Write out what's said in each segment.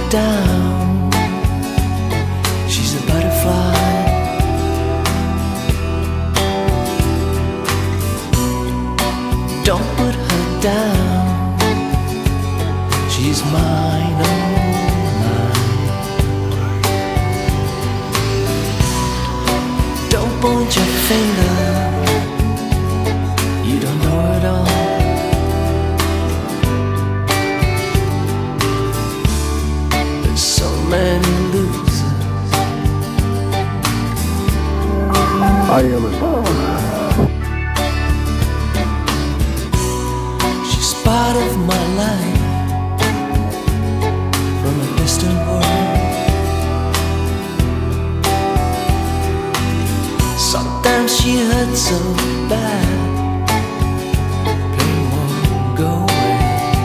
down. She's a butterfly. Don't put her down. She's mine, oh mine. Don't point your finger. You don't know it all. There's so many losers. I am a She's part of my life from a distant world. Sometimes she hurts so bad, pain won't go away.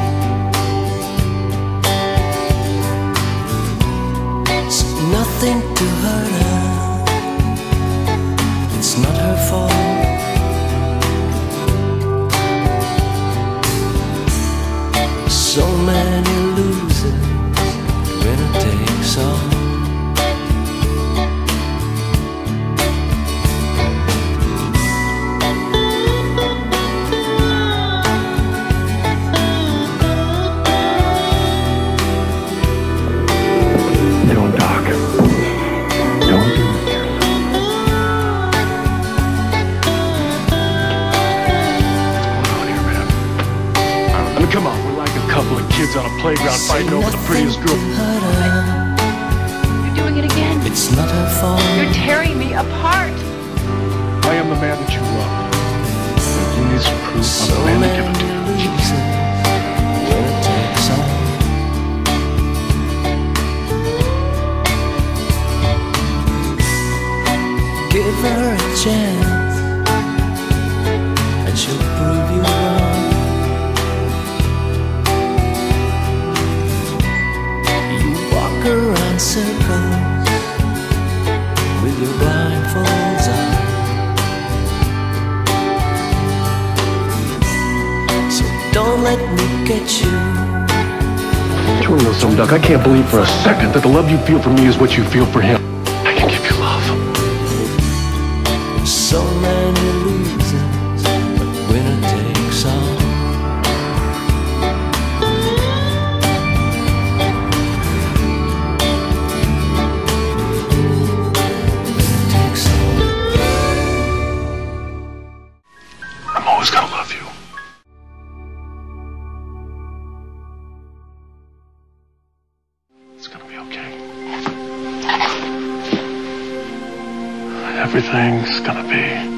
It's nothing to hurt her. It's not her fault. So many losers, winner takes all. Don't talk. Don't do it. I mean, come on, we're like a couple of kids on a playground fighting over the prettiest girl. You're doing it again. It's not her fault. You're tearing me apart. I am the man that you love. If you need some proof, I'm So the man to many give it to you. losers, winner takes all. Give her a chance, and she'll prove you wrong. You walk around circles with your blindfolds on. So don't let me get you. You wanna know something, Doc? I can't believe for a second that the love you feel for me is what you feel for him. I can give you love. So many losers, but winner takes all. Winner takes all. I'm always gonna love you. It's gonna be okay. Everything's gonna be